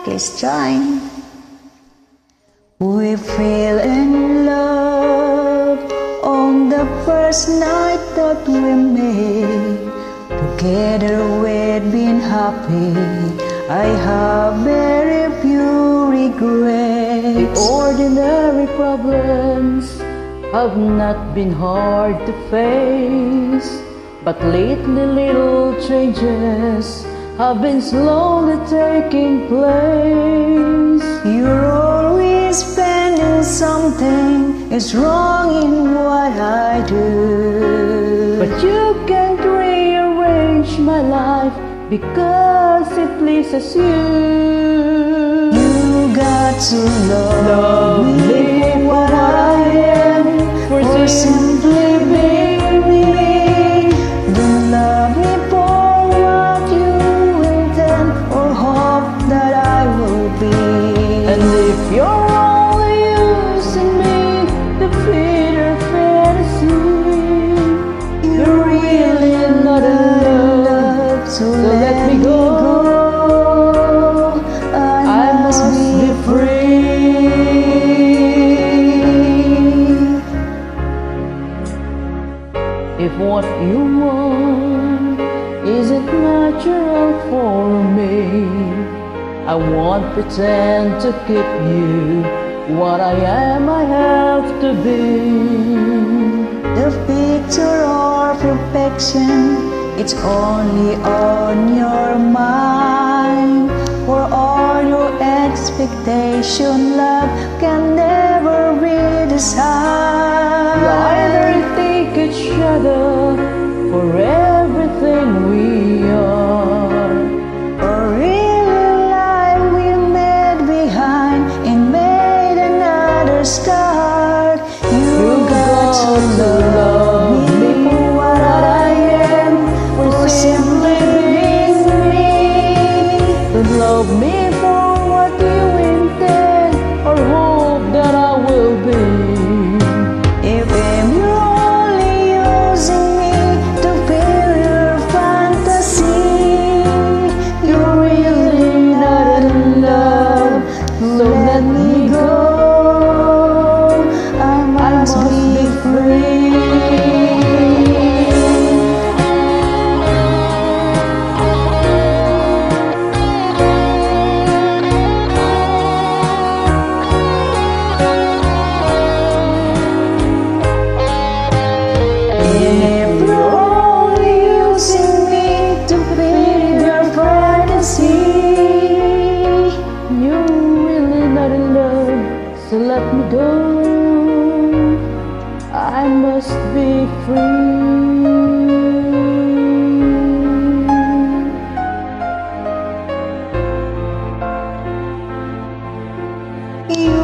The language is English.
Please join. We fell in love on the first night that we met. Together we'd been happy. I have very few regrets. The ordinary problems have not been hard to face, but lately little changes have been slowly taking place. You're always finding something is wrong in what I do, but you can't rearrange my life because it pleases you. You got to love me for what I am, for simply being me. Don't love me for what you intend or hope that I will be. And if you're only using me to feed your fantasy, you're really not in love. So let me go. I must be free. If what you want isn't natural for me, I won't pretend to keep you. What I am, I have to be. The picture of perfection, it's only on your mind. For all your expectation, love can never be designed. We either take each other for everything we are, or really lie we made behind and made another start. You got to love me for what I am, for simply being me. don't love me for what you intend or hope that I will be. If you're only using me to fill your fantasy, you're really not in love. So let me go. I must be free. If you're only using me to feed your fantasy, You're really not in love, so let me go. I must be free. you